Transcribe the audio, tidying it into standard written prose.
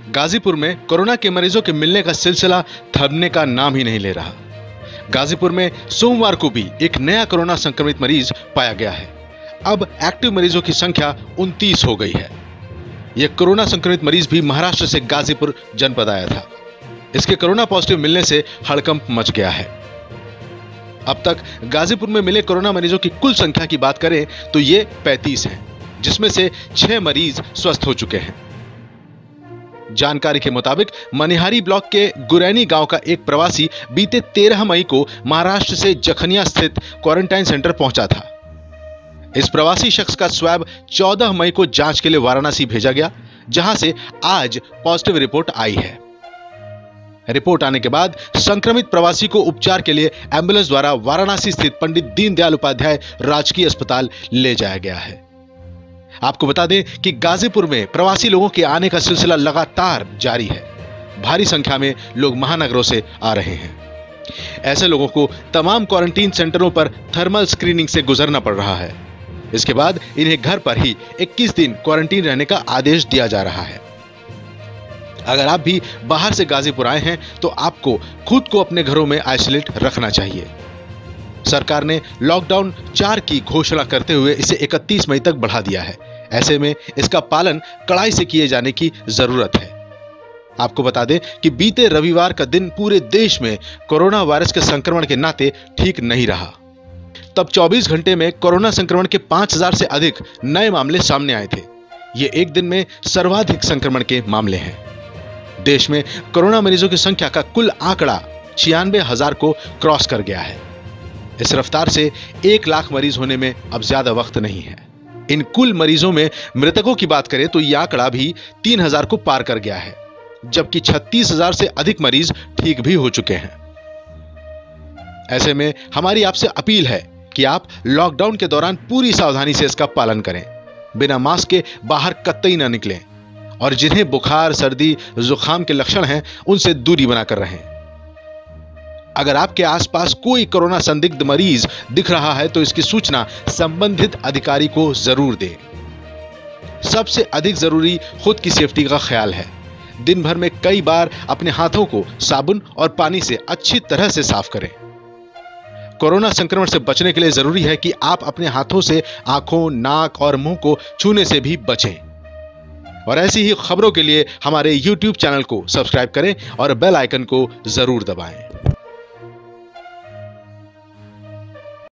गाजीपुर में कोरोना के मरीजों के मिलने का सिलसिला थमने का नाम ही नहीं ले रहा। गाजीपुर में सोमवार को भी एक नया कोरोना संक्रमित मरीज पाया गया है। अब एक्टिव मरीजों की संख्या 29 हो गई है। यह कोरोना संक्रमित मरीज भी महाराष्ट्र से गाजीपुर जनपद आया था। इसके कोरोना पॉजिटिव मिलने से हड़कंप मच गया है। अब तक गाजीपुर में मिले कोरोना मरीजों की कुल संख्या की बात करें तो ये 35 है, जिसमें से 6 मरीज स्वस्थ हो चुके हैं। जानकारी के मुताबिक मनिहारी ब्लॉक के गुरैनी गांव का एक प्रवासी बीते 13 मई को महाराष्ट्र से जखनिया स्थित क्वारंटाइन सेंटर पहुंचा था। इस प्रवासी शख्स का स्वैब 14 मई को जांच के लिए वाराणसी भेजा गया, जहां से आज पॉजिटिव रिपोर्ट आई है। रिपोर्ट आने के बाद संक्रमित प्रवासी को उपचार के लिए एम्बुलेंस द्वारा वाराणसी स्थित पंडित दीनदयाल उपाध्याय राजकीय अस्पताल ले जाया गया है। आपको बता दें कि गाजीपुर में प्रवासी लोगों के आने का सिलसिला लगातार जारी है। भारी संख्या में लोग महानगरों से आ रहे हैं। ऐसे लोगों को तमाम क्वारंटीन सेंटरों पर थर्मल स्क्रीनिंग से गुजरना पड़ रहा है। इसके बाद इन्हें घर पर ही 21 दिन क्वारंटीन रहने का आदेश दिया जा रहा है। अगर आप भी बाहर से गाजीपुर आए हैं तो आपको खुद को अपने घरों में आइसोलेट रखना चाहिए। सरकार ने लॉकडाउन 4 की घोषणा करते हुए इसे 31 मई तक बढ़ा दिया है। ऐसे में इसका पालन कड़ाई से किए जाने की जरूरत है। आपको बता दें कि बीते रविवार का दिन पूरे देश में कोरोना वायरस के संक्रमण के नाते ठीक नहीं रहा। तब 24 घंटे में कोरोना संक्रमण के 5000 से अधिक नए मामले सामने आए थे। ये एक दिन में सर्वाधिक संक्रमण के मामले हैं। देश में कोरोना मरीजों की संख्या का कुल आंकड़ा 96,000 को क्रॉस कर गया है। इस रफ्तार से 1 लाख मरीज होने में अब ज्यादा वक्त नहीं है। इन कुल मरीजों में मृतकों की बात करें तो यह आंकड़ा भी 3000 को पार कर गया है, जबकि 36,000 से अधिक मरीज ठीक भी हो चुके हैं। ऐसे में हमारी आपसे अपील है कि आप लॉकडाउन के दौरान पूरी सावधानी से इसका पालन करें। बिना मास्क के बाहर कतई ना निकलें और जिन्हें बुखार, सर्दी, जुकाम के लक्षण हैं, उनसे दूरी बनाकर रहें। अगर आपके आसपास कोई कोरोना संदिग्ध मरीज दिख रहा है तो इसकी सूचना संबंधित अधिकारी को जरूर दें। सबसे अधिक जरूरी खुद की सेफ्टी का ख्याल है। दिन भर में कई बार अपने हाथों को साबुन और पानी से अच्छी तरह से साफ करें। कोरोना संक्रमण से बचने के लिए जरूरी है कि आप अपने हाथों से आंखों, नाक और मुंह को छूने से भी बचें। और ऐसी ही खबरों के लिए हमारे YouTube चैनल को सब्सक्राइब करें और बेल आइकन को जरूर दबाएं।